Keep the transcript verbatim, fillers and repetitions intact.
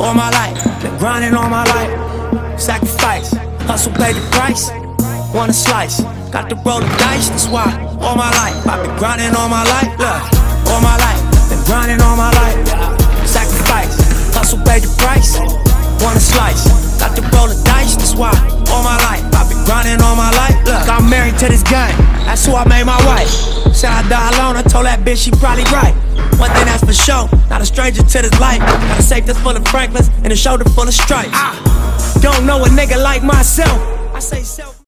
all my life. Been grinding all my life. Sacrifice, hustle, pay the price. Want a slice, got to roll the dice. That's why all my life I've been grinding all my life. Look, all my life, been grinding all my life. Sacrifice, hustle, pay the price. Want a slice, got to roll the dice. That's why all my life I've been grinding all my life. Look, I'm married to this game, that's who I made my wife. Said I die alone, I told that bitch she probably right. One thing that's for sure, not a stranger to this life. Got a safe that's full of Franklins and a shoulder full of stripes. I don't know a nigga like myself. I say self.